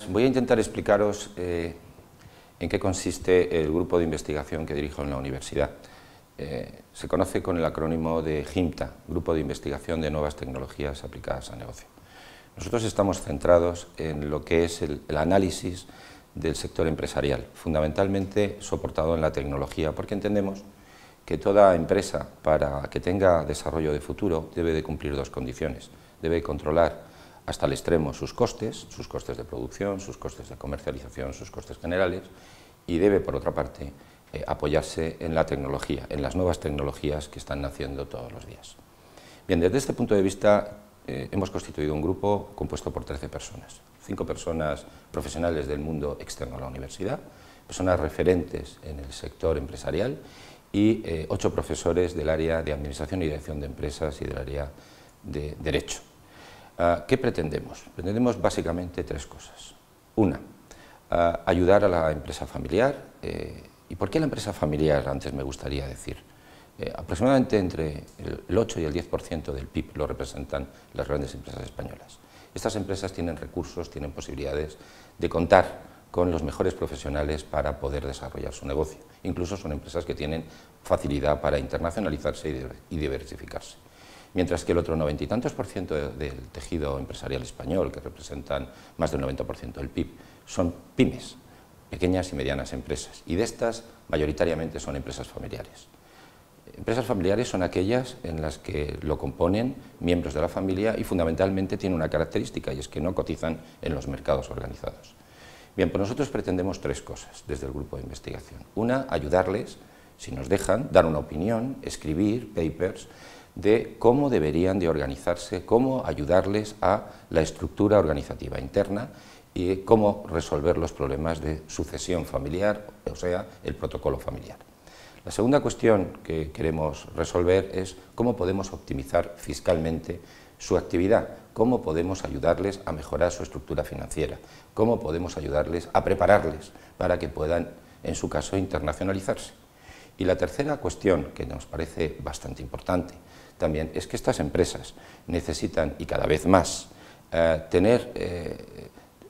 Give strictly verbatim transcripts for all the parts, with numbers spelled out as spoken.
Voy a intentar explicaros eh, en qué consiste el grupo de investigación que dirijo en la universidad. Eh, se conoce con el acrónimo de GIMTA, Grupo de Investigación de Nuevas Tecnologías Aplicadas al Negocio. Nosotros estamos centrados en lo que es el, el análisis del sector empresarial, fundamentalmente soportado en la tecnología, porque entendemos que toda empresa, para que tenga desarrollo de futuro, debe de cumplir dos condiciones. Debe controlar hasta el extremo sus costes, sus costes de producción, sus costes de comercialización, sus costes generales, y debe, por otra parte, eh, apoyarse en la tecnología, en las nuevas tecnologías que están naciendo todos los días. Bien, desde este punto de vista, eh, hemos constituido un grupo compuesto por trece personas, cinco personas profesionales del mundo externo a la universidad, personas referentes en el sector empresarial y eh, ocho profesores del área de Administración y Dirección de Empresas y del área de Derecho. Uh, ¿Qué pretendemos? Pretendemos básicamente tres cosas. Una, uh, ayudar a la empresa familiar. Eh, ¿Y por qué la empresa familiar? Antes me gustaría decir. Eh, aproximadamente entre el ocho y el diez por ciento del P I B lo representan las grandes empresas españolas. Estas empresas tienen recursos, tienen posibilidades de contar con los mejores profesionales para poder desarrollar su negocio. Incluso son empresas que tienen facilidad para internacionalizarse y diversificarse. Mientras que el otro noventa y tantos por ciento del tejido empresarial español, que representan más del noventa por ciento del P I B, son pymes, pequeñas y medianas empresas, y de estas mayoritariamente son empresas familiares. Empresas familiares son aquellas en las que lo componen miembros de la familia y fundamentalmente tienen una característica, y es que no cotizan en los mercados organizados. Bien, pues nosotros pretendemos tres cosas desde el grupo de investigación. Una, ayudarles, si nos dejan, dar una opinión, escribir papers, de cómo deberían de organizarse, cómo ayudarles a la estructura organizativa interna y cómo resolver los problemas de sucesión familiar, o sea, el protocolo familiar. La segunda cuestión que queremos resolver es cómo podemos optimizar fiscalmente su actividad, cómo podemos ayudarles a mejorar su estructura financiera, cómo podemos ayudarles a prepararles para que puedan, en su caso, internacionalizarse. Y la tercera cuestión, que nos parece bastante importante también, es que estas empresas necesitan, y cada vez más, eh, tener eh,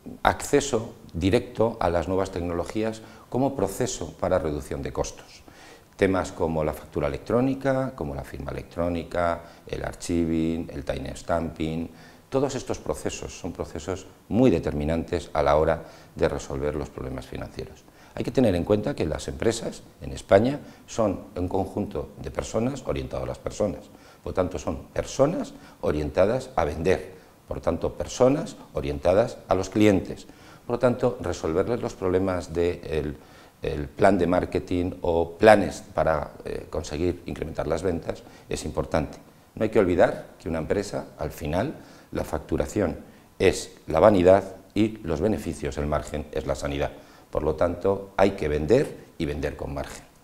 acceso directo a las nuevas tecnologías como proceso para reducción de costos. Temas como la factura electrónica, como la firma electrónica, el archiving, el time stamping, todos estos procesos son procesos muy determinantes a la hora de resolver los problemas financieros. Hay que tener en cuenta que las empresas en España son un conjunto de personas orientadas a las personas, por lo tanto son personas orientadas a vender, por lo tanto personas orientadas a los clientes, por lo tanto resolverles los problemas del el plan de marketing o planes para eh, conseguir incrementar las ventas es importante. No hay que olvidar que una empresa, al final, la facturación es la vanidad y los beneficios, el margen, es la sanidad. Por lo tanto, hay que vender y vender con margen.